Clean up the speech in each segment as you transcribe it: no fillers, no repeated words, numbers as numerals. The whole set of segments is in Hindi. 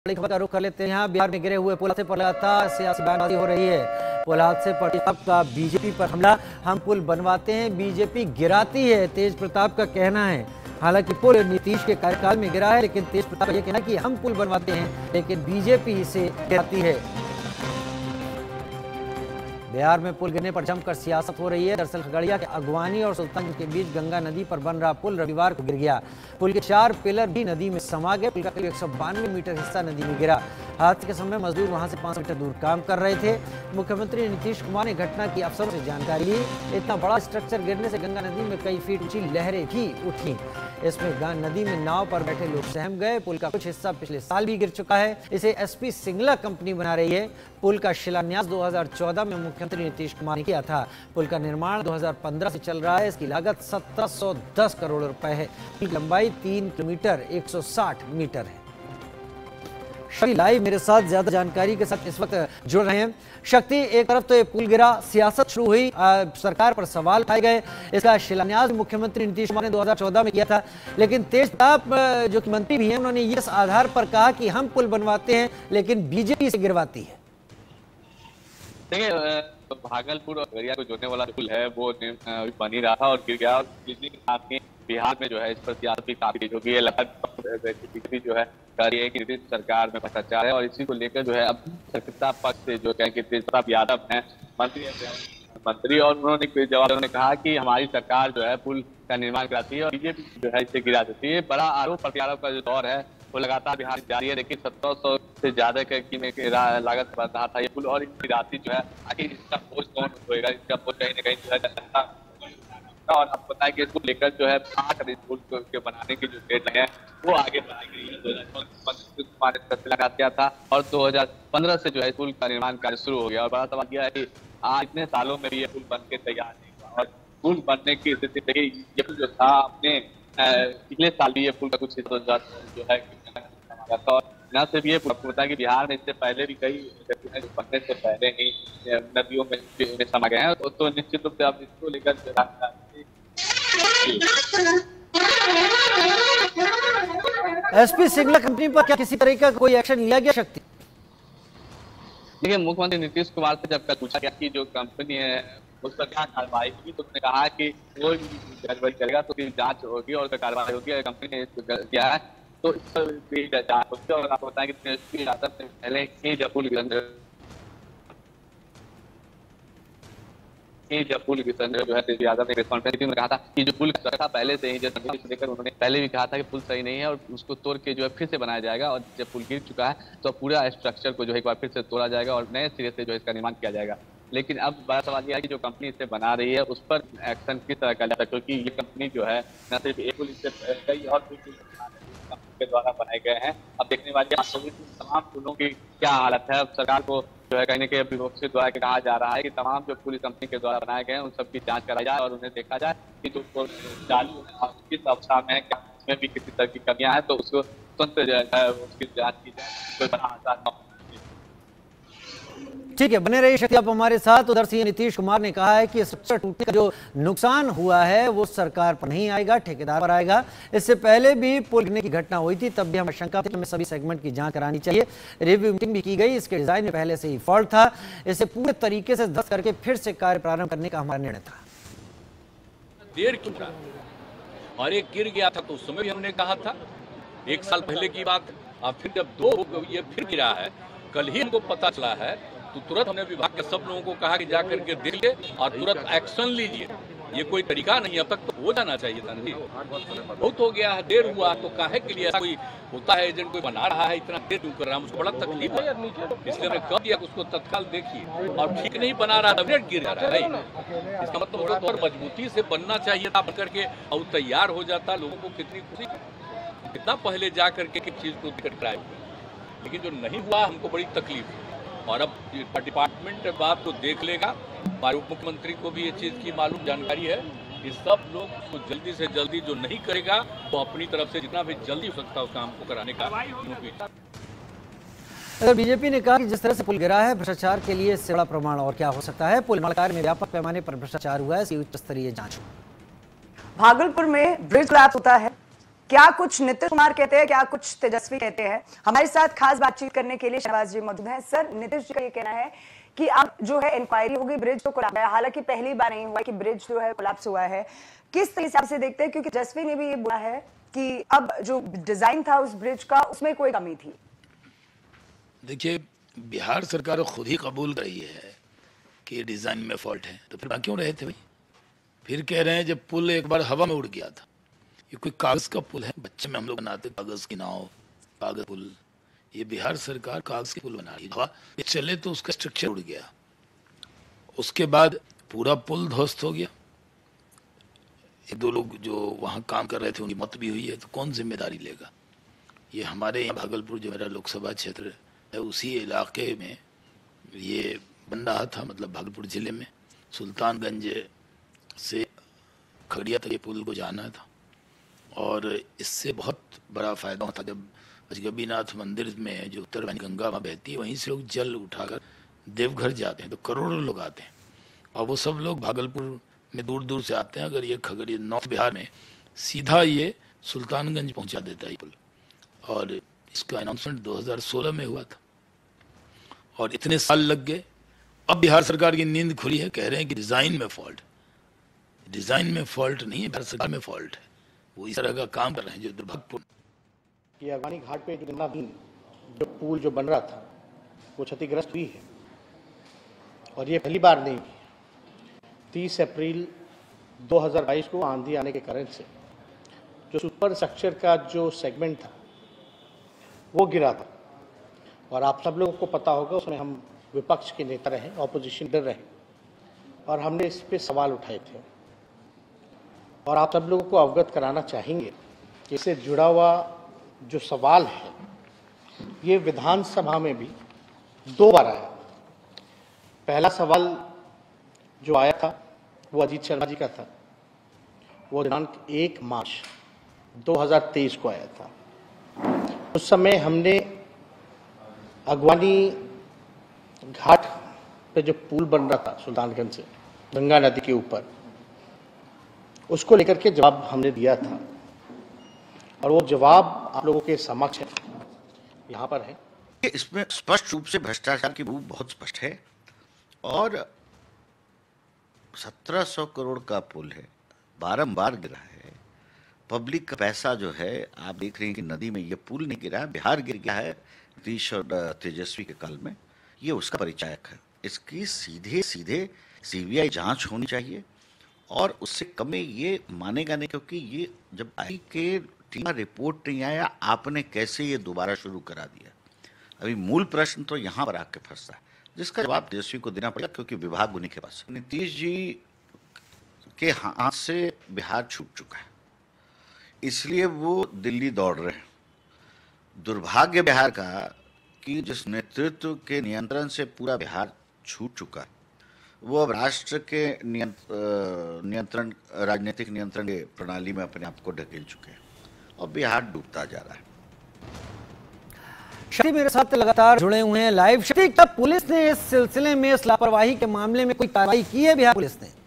बड़ी खबर का रुख कर लेते हैं। यहाँ बिहार में गिरे हुए पुल हादसे पर लगातार सियासी बयानबाजी हो रही है। पुल हादसे पर का बीजेपी पर हमला, हम पुल बनवाते हैं, बीजेपी गिराती है, तेज प्रताप का कहना है। हालांकि पुल नीतीश के कार्यकाल में गिरा है, लेकिन तेज प्रताप ये कहना कि हम पुल बनवाते हैं, लेकिन बीजेपी इसे गिराती है। बिहार में पुल गिरने पर जमकर सियासत हो रही है। दरअसल खगड़िया के अगवानी और सुल्तानगंज के बीच गंगा नदी पर बन रहा पुल रविवार को गिर गया। पुल के 4 पिलर भी नदी में समा गए। पुल का करीब 192 मीटर हिस्सा नदी में गिरा। हादसे के समय मजदूर वहां से 5 मीटर दूर काम कर रहे थे। मुख्यमंत्री नीतीश कुमार ने घटना की अफसरों से जानकारी ली। इतना बड़ा स्ट्रक्चर गिरने से गंगा नदी में कई फीट ऊंची लहरें भी उठी। इसमें नदी में नाव पर बैठे लोग सहम गए। पुल का कुछ हिस्सा पिछले साल भी गिर चुका है। इसे एसपी सिंगला कंपनी बना रही है। पुल का शिलान्यास 2014 में मुख्यमंत्री नीतीश कुमार ने किया था। पुल का निर्माण 2015 से चल रहा है। इसकी लागत 1710 करोड़ रुपए है। पुल की लंबाई 3 किलोमीटर 160 मीटर है। शक्ति लाइव मेरे साथ ज्यादा जानकारी के साथ इस वक्त जुड़ रहे हैं। शक्ति, एक तरफ तो ये पुल गिरा, सियासत शुरू हुई, सरकार पर सवाल उठाए गए। इसका शिलान्यास मुख्यमंत्री नीतीश कुमार ने 2014 में किया था, लेकिन तेज प्रताप जो कि मंत्री भी हैं, उन्होंने इस आधार पर कहा कि हम पुल बनवाते हैं, लेकिन बीजेपी से गिरवाती है। देखिए, भागलपुर और खगड़िया को जोड़ने वाला पुल है वो बन ही रहा था और गिर गया। और बिजली के साथ में बिहार में जो है इस पर सियासत भी काफी तेज हो गई है। लगातार जो है कह रही है कि नीतीश सरकार में भ्रष्टाचार है और इसी को लेकर जो है अब सत्ता पक्ष से जो है कि तेज प्रताप यादव हैं मंत्री और उन्होंने जवाब उन्होंने कहा कि हमारी सरकार जो है पुल का निर्माण कराती है और बीजेपी जो है इसे गिरा देती है। बड़ा आरोप प्रत्यारोप का जो दौर है वो लगातार बिहार में जारी है, लेकिन 1700 से ज्यादा की लागत बढ़ रहा था ये पुल और इसकी राशि जो है आखिर इसका बोझ कौन होगा, इसका बोझ कहीं ना कहीं जो है जनता। और अब पता है कि इसको लेकर जो है 8 पुल के बनाने की जो डेट है वो आगे बढ़ाई गई है। 2014 लगा दिया था और 2015 से जो है पुल का निर्माण कार्य शुरू हो गया। और बड़ा सवाल यह है कि आज इतने सालों में भी ये पुल बन के तैयार नहीं हुआ और पुल बनने की स्थिति देखिए, ये पुल जो था अपने पिछले साल भी ये पुल का कुछ हिस्सा जो है और न सिर्फ ये पता है कि बिहार में इससे पहले भी कई बनने से पहले ही नदियों में समा गए हैं। तो निश्चित रूप से आप इसको लेकर एसपी सिंगला कंपनी पर क्या किसी तरह का कोई एक्शन लिया गया? शक्ति, देखिए, मुख्यमंत्री नीतीश कुमार से जब कल पूछा गया कि जो कंपनी है उस पर क्या कार्रवाई होगी तो उन्होंने कहा कि वो कार्रवाई करेगा तो फिर जांच होगी और कार्रवाई होगी। अगर कंपनी ने किया है तो इस पर भी जांच होगी। और आपको बताएं कि एसपी यादव से पहले जब पुल जो है यादव ने प्रेस कॉन्फ्रेंस में कहा था कि जो पुल था पहले से ही लेकर उन्होंने पहले भी कहा था कि पुल सही नहीं है और उसको तोड़ के जो है फिर से बनाया जाएगा। और जब पुल गिर चुका है तो पूरा स्ट्रक्चर को जो है एक बार फिर से तोड़ा जाएगा और नए सिरे से जो है इसका निर्माण किया जाएगा। लेकिन अब बड़ा सवाल यह है कि जो कंपनी इसे बना रही है उस पर एक्शन किस तरह का जाता है, क्योंकि ये कंपनी जो है न सिर्फ एक पुल, इससे कई और पुल कंपनी के द्वारा बनाए गए हैं। अब देखने वाली तमाम पुलों की क्या हालत है। अब सरकार को जो है कहने के विभाग से द्वारा कहा जा रहा है कि तमाम जो पुलिस कंपनी के द्वारा बनाए गए हैं उन सब की जांच कराई जाए और उन्हें देखा जाए कि जो चालू किस अवस्था में है, क्या उसमें भी किसी तरह की कमियां हैं तो उसको तुरंत जो है उसकी जांच की जाए। कोई बड़ा हादसा ठीक है, बने रहिए शक्ति आप हमारे साथ। उधर से नीतीश कुमार ने कहा है कि स्ट्रक्चर टूटने का जो नुकसान हुआ है वो सरकार पर नहीं आएगा, ठेकेदार पर आएगा। इससे पहले भी पुल गिरने की घटना हुई थी, तब भी हमें शंका थी कि हमें सभी सेगमेंट की जांच करानी चाहिए। रिव्यू मीटिंग भी की गई, इसके डिजाइन में पहले से ही फॉल्ट था। इसे पूरे तरीके से ध्वस्त करके फिर से कार्य प्रारंभ करने का हमारा निर्णय था। देर क्यों था और एक गिर गया था तो उस समय भी हमने कहा था 1 साल पहले की बात। अब फिर जब 2 ये फिर गिरा है, कल ही हमको पता चला है तो तुरंत हमने विभाग के सब लोगों को कहा कि जाकर के देख ले और तुरंत एक्शन लीजिए। ये कोई तरीका नहीं, अब तक तो हो जाना चाहिए था। बहुत हो गया है, देर हुआ तो काहे के लिए ऐसा कोई होता है, एजेंट कोई बना रहा है इतना देर क्यों कर रहा है, मुझको बड़ा तकलीफ है। इसलिए हमने कह दिया कि उसको तत्काल देखिए और ठीक नहीं बना रहा है गिर जा रहा है। इसका मतलब तो और मजबूती से बनना चाहिए था, बन करके और तैयार हो जाता। लोगों को कितनी खुशी, कितना पहले जा करके किस चीज को टिकट कराए, लेकिन जो नहीं हुआ हमको बड़ी तकलीफ है। और अब डिपार्टमेंट बात को देख लेगा। हमारे उप मुख्यमंत्री को भी ये चीज़ की मालूम जानकारी है कि सब लोग को जल्दी से जल्दी जो नहीं करेगा वो अपनी तरफ से जितना भी जल्दी हो सकता है उस काम को कराने का। अगर बीजेपी ने कहा कि जिस तरह से पुल गिरा है भ्रष्टाचार के लिए इससे बड़ा प्रमाण और क्या हो सकता है। पुल निर्माण कार्य में व्यापक पैमाने पर भ्रष्टाचार हुआ है, इसकी उच्च स्तरीय जांच। भागलपुर में ब्रिज कोलैप्स होता है क्या कुछ नीतीश कुमार कहते हैं, क्या कुछ तेजस्वी कहते हैं। हमारे साथ खास बातचीत करने के लिए शहबाज जी मौजूद हैं। सर, नीतीश जी का ये कहना है कि अब जो है इंक्वायरी होगी, ब्रिज तो कोलैप्स है, हालांकि पहली बार नहीं हुआ कि ब्रिज जो है कोलैप्स हुआ है। किस हिसाब से देखते हैं, क्योंकि तेजस्वी ने भी ये बोला है कि अब जो डिजाइन था उस ब्रिज का, उसमें कोई कमी थी। देखिए, बिहार सरकार खुद ही कबूल कर रही है कि डिजाइन में फॉल्ट है, तो फिर क्यों रहे थे भाई? फिर कह रहे हैं जब पुल एक बार हवा में उड़ गया था, ये कोई कागज का पुल है? बच्चे में हम लोग बनाते कागज की नाव, कागज पुल। ये बिहार सरकार कागज के पुल बना रही है। हवा ये चले तो उसका स्ट्रक्चर उड़ गया, उसके बाद पूरा पुल ध्वस्त हो गया। एक दो लोग जो वहाँ काम कर रहे थे उनकी मौत भी हुई है, तो कौन जिम्मेदारी लेगा? ये हमारे यहाँ भागलपुर जो मेरा लोकसभा क्षेत्र है, उसी इलाके में ये बन रहा था, मतलब भागलपुर जिले में सुल्तानगंज से खगड़िया तक ये पुल को जाना था, और इससे बहुत बड़ा फायदा होता। जब अजगबीनाथ मंदिर में जो उत्तर वाहिनी गंगा वहाँ बहती है, वहीं से लोग जल उठाकर देवघर जाते हैं, तो करोड़ों लोग आते हैं, और वो सब लोग भागलपुर में दूर दूर से आते हैं। अगर ये खगड़िया नॉर्थ बिहार में सीधा ये सुल्तानगंज पहुंचा देता है पुल, और इसका अनाउंसमेंट 2016 में हुआ था, और इतने साल लग गए। अब बिहार सरकार की नींद खुली है, कह रहे हैं कि डिजाइन में फॉल्ट। डिजाइन में फॉल्ट नहीं है, बिहार सरकार में फॉल्ट है। वो इस तरह का काम कर रहे हैं जो दुर्भाग्यपूर्ण। ये अगवानी घाट पे जो जो पुल जो बन रहा था वो क्षतिग्रस्त हुई है, और ये पहली बार नहीं हुई। 30 अप्रैल 2022 को आंधी आने के कारण से जो सुपर स्ट्रक्चर का जो सेगमेंट था वो गिरा था, और आप सब लोगों को पता होगा उसमें हम विपक्ष के नेता रहे, ऑपोजिशन लीडर रहे, और हमने इस पे सवाल उठाए थे। और आप सब लोगों को अवगत कराना चाहेंगे कि इससे जुड़ा हुआ जो सवाल है ये विधानसभा में भी 2 बार आया। पहला सवाल जो आया था वो अजीत शर्मा जी का था, वो दिनांक 1 मार्च 2023 को आया था। उस समय हमने अगवानी घाट पे जो पुल बन रहा था सुल्तानगंज से गंगा नदी के ऊपर, उसको लेकर के जवाब हमने दिया था, और वो जवाब आप लोगों के समक्ष है, यहाँ पर है। इसमें स्पष्ट रूप से भ्रष्टाचार की भूख बहुत स्पष्ट है, और 1700 करोड़ का पुल है, बारंबार गिरा है। पब्लिक का पैसा जो है, आप देख रहे हैं कि नदी में ये पुल नहीं गिरा है, बिहार गिर गया है नीतीश और तेजस्वी के काल में। ये उसका परिचायक है। इसकी सीधे सीधे सीबीआई जांच होनी चाहिए, और उससे कम में ये मानेगा नहीं, क्योंकि ये जब आई के टीम का रिपोर्ट नहीं आया, आपने कैसे ये दोबारा शुरू करा दिया? अभी मूल प्रश्न तो यहाँ पर आके फंसता है, जिसका जवाब तेजस्वी को देना पड़ेगा, क्योंकि विभाग उन्हीं के पास है। नीतीश जी के हाथ से बिहार छूट चुका है, इसलिए वो दिल्ली दौड़ रहे हैं। दुर्भाग्य बिहार का कि जिस नेतृत्व के नियंत्रण से पूरा बिहार छूट चुका, वो अब राष्ट्र के नियंत्रण, राजनीतिक नियंत्रण के प्रणाली में अपने आप को ढकेल चुके हैं, और बिहार डूबता जा रहा है। शक्ति मेरे साथ लगातार जुड़े हुए हैं लाइव। शक्ति, क्या पुलिस ने इस सिलसिले में, इस लापरवाही के मामले में कोई कार्रवाई की है बिहार पुलिस ने?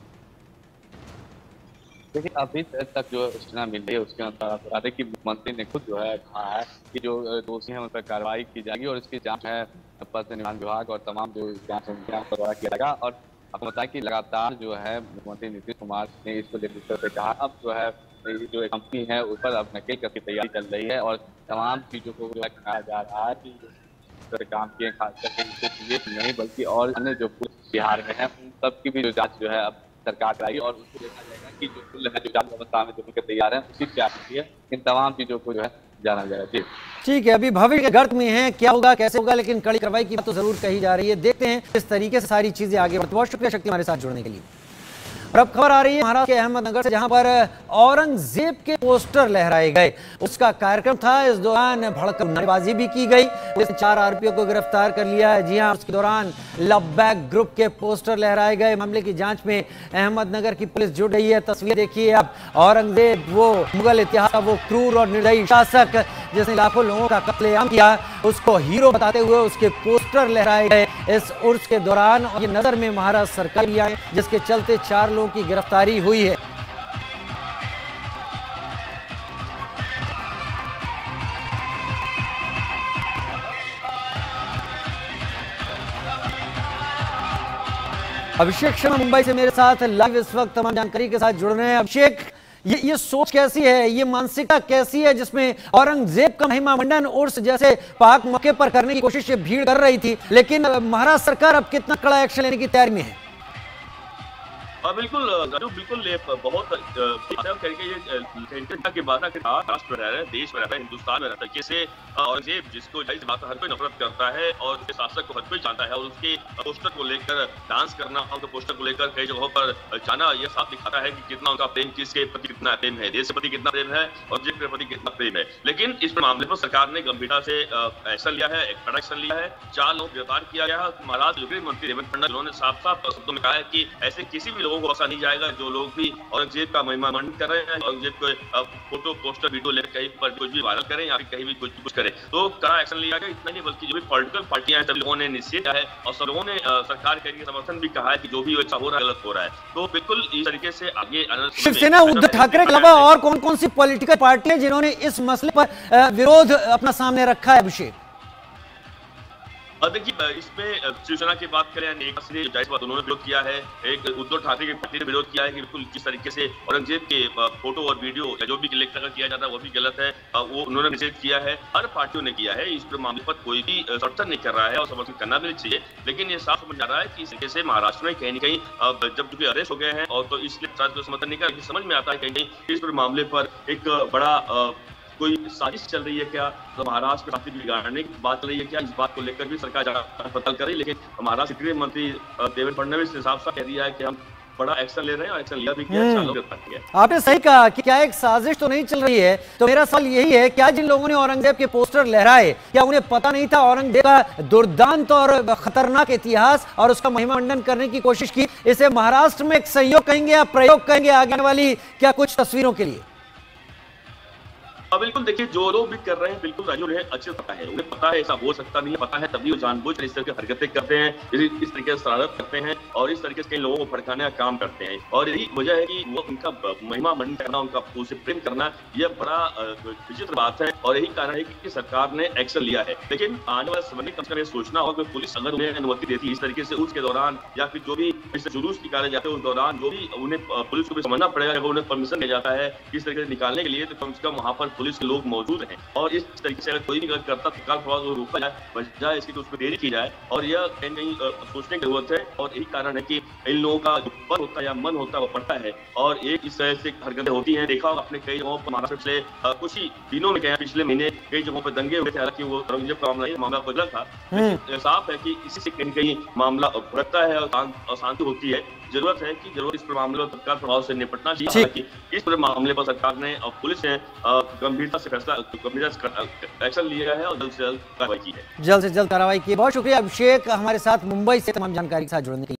देखिए, अभी तक जो सूचना मिल रही है उसके अनुसार बता दें कि मुख्यमंत्री ने खुद जो है कहा है कि जो दोषी हैं उन पर कार्रवाई की जाएगी, और इसकी जांच है पथ निर्माण विभाग और तमाम जो जांच द्वारा किया जाएगा। और आपको बताया कि लगातार जो है मुख्यमंत्री नीतीश कुमार ने इसको लेकर से कहा, अब जो है जो कंपनी है उस पर अब नकेल करके तैयारी चल रही है, और तमाम चीजों को जो है कहा जा रहा है कि काम किए, खास करके ये नहीं बल्कि और अन्य जो पुलिस बिहार में है उन सब की भी जो जाँच जो है अब सरकार कराएगी, और उसको देखा जाएगा कि जो पुल है जो जांच व्यवस्था में जो उनके तैयार है उसी से आती है। इन तमाम चीजों को जो है जाना जाएगा। जी ठीक है, अभी भविष्य के गर्त में है, क्या होगा कैसे होगा, लेकिन कड़ी कार्रवाई की बात तो जरूर कही जा रही है। देखते हैं किस तरीके से सारी चीजें आगे बढ़ती। बहुत शुक्रिया शक्ति हमारे साथ जुड़ने के लिए। और अब खबर आ रही है महाराष्ट्र के अहमदनगर से, जहां पर औरंगजेब के पोस्टर लहराए गए। उसका कार्यक्रम था, इस दौरान भड़कम नारेबाजी भी की गई। पुलिस ने 4 आरोपियों को गिरफ्तार कर लिया है। जी हां, उसके दौरान लवबैक ग्रुप के पोस्टर लहराए गए। मामले की जांच में अहमदनगर की पुलिस जुट रही है। तस्वीर देखिए आप, औरंगजेब वो मुगल इतिहास का वो क्रूर और निर्दयी शासक जिसने लाखों लोगों का कत्लेआम किया, उसको हीरो बताते हुए उसके पोस्टर लहराए गए इस उर्स के दौरान। और ये नजर में महाराष्ट्र सरकार भी आए, जिसके चलते 4 लोगों की गिरफ्तारी हुई है। अभिषेक शर्मा मुंबई से मेरे साथ लाइव इस वक्त तमाम जानकारी के साथ जुड़ रहे हैं। अभिषेक, ये सोच कैसी है, ये मानसिकता कैसी है जिसमें औरंगजेब का महिमा मंडन उर्स जैसे पाक मौके पर करने की कोशिश भीड़ कर रही थी, लेकिन महाराष्ट्र सरकार अब कितना कड़ा एक्शन लेने की तैयारी में है? बिल्कुल राजू, बिल्कुल बहुत के बाद राष्ट्र में रह रहे हैं, देश में रह रहे हैं, हिंदुस्तान में रहता है। जैसे औरंगजेब जिसको बात हर कोई नफरत करता है और उसके शासक को हर कोई जानता है, और उसके पोस्टर को लेकर डांस करना, उनके पोस्टर को लेकर कई जगहों पर जाना, यह साफ दिखाता है कि कितना उनका प्रेम, किसके प्रति कितना प्रेम है, देश के प्रति कितना प्रेम है और जिस के प्रति कितना प्रेम है। लेकिन इस मामले पर सरकार ने गंभीरता से एक्शन लिया है, एक बड़ा एक्शन लिया है। 4 लोग गिरफ्तार किया गया है। महाराष्ट्र गृह मंत्री देवेंद्र फडणवीस उन्होंने साफ शब्दों में कहा है कि ऐसे किसी भी लोगों को बख्शा नहीं जाएगा जो लोग भी औरंगजेब का महिमा मंडन कर रहे हैं, औरंगजेब को फोटो पोस्टर वीडियो लेकर कहीं पर कुछ भी वायरल करें या फिर कहीं भी कुछ करें, तो कड़ा एक्शन लिया गया। इतना नहीं बल्कि जो भी पॉलिटिकल पार्टियां हैं, सब लोगों ने निश्चित किया है और सब लोगों ने सरकार के समर्थन भी कहा है कि जो भी ऐसा हो रहा है गलत हो रहा है। तो बिल्कुल इस तरीके से आगे शिवसेना, उद्धव ठाकरे के अलावा और कौन कौन सी पॉलिटिकल पार्टियां जिन्होंने इस मसले पर विरोध अपना सामने रखा है? अभिषेक, देखिए, इसमें शिवसेना की बात करें, एक जाहिर बात उन्होंने विरोध किया है। एक उद्धव ठाकरे की पार्टी ने विरोध किया है कि बिल्कुल जिस तरीके से औरंगजेब के फोटो और वीडियो जो भी क्लिक कर किया जाता है वो भी गलत है, वो उन्होंने निषेध किया है। हर पार्टियों ने किया है। इस मामले पर कोई भी समर्थन नहीं कर रहा है और समर्थन करना भी नहीं चाहिए। लेकिन ये साफ समझ आ रहा है कि इस तरीके से महाराष्ट्र में कहीं न कहीं जब जो अरेस्ट हो गए हैं और तो इसलिए समर्थन नहीं कर, समझ में आता है कहीं कहीं इस मामले पर एक बड़ा कोई साजिश चल रही है क्या, तो महाराष्ट्र में शांति बिगाड़ने की बात चल रही है क्या, इस बात को लेकर भी सरकार जांच पड़ताल कर रही है। लेकिन महाराष्ट्र गृह मंत्री देवेंद्र फडणवीस ने साफ कह दिया है कि हम बड़ा एक्शन ले रहे हैं और एक्शन लिया भी किया। आपने सही कहा कि क्या एक साजिश तो नहीं चल रही है। तो मेरा सवाल यही है, क्या जिन लोगों ने औरंगजेब के पोस्टर लहराए, क्या उन्हें पता नहीं था औरंगजेब का दुर्दांत और खतरनाक इतिहास और उसका महिमा मंडन करने की कोशिश की? इसे महाराष्ट्र में एक संयोग कहेंगे या प्रयोग कहेंगे आगे वाली क्या कुछ तस्वीरों के लिए? बिल्कुल, देखिए, जो लोग भी कर रहे हैं बिल्कुल राजू उन्हें अच्छे से पता है, उन्हें पता है ऐसा हो सकता नहीं है, पता है तभी वो जानबूझकर इस तरह की हरकतें करते हैं, इस तरीके से शरारत करते हैं और इस तरीके से कई लोगों को भड़काने का काम करते हैं। और यही वजह है कि वो उनका महिमा मंडन करना, उनका उनसे प्रेम करना, यह बड़ा विचित्र बात है और यही कारण है कि सरकार ने एक्शन लिया है। लेकिन आने वाले समय में कम से कम सोचना होगा कि पुलिस अगर उन्हें अनुमति देती है इस तरीके से उसके दौरान या फिर जो भी इस जुलूस निकाले जाते हैं उस दौरान, जो भी उन्हें पुलिस को भी समझना पड़ेगा, अगर उन्हें परमिशन दिया जाता है इस तरीके से निकालने के लिए, तो कम से कम वहां पर पुलिस के लोग मौजूद हैं और इस तरीके से अगर कोई भी गलत करता तत्काल प्रभाव रोका जाए, बजाय इसकी तो उस पर देरी की जाए। और यह कहीं नहीं सोचने की जरूरत है और यही कारण है कि इन लोगों का जो बल होता है या मन होता है वो पड़ता है और एक इस तरह से हरकतें होती हैं। देखा होगा अपने कई जगहों पर महाराष्ट्र से कुछ ही दिनों में गया, पिछले महीने कई जगहों पर दंगे हुए थे। हालांकि वो औरंगजेब का मामला कोई गलत था, लेकिन साफ है कि इसी से कहीं कहीं मामला भड़कता है और अशांति होती है। जरूरत है कि जरूर इस मामले पर तत्काल प्रभाव से निपटना चाहिए। हालांकि इस पूरे मामले पर सरकार ने और पुलिस ने गंभीरता से एक्शन लिया है और जल्द से जल्द कार्रवाई की है। जल्द से जल्द कार्रवाई की। बहुत शुक्रिया अभिषेक, हमारे साथ मुंबई से तमाम जानकारी के साथ जुड़ने के लिए।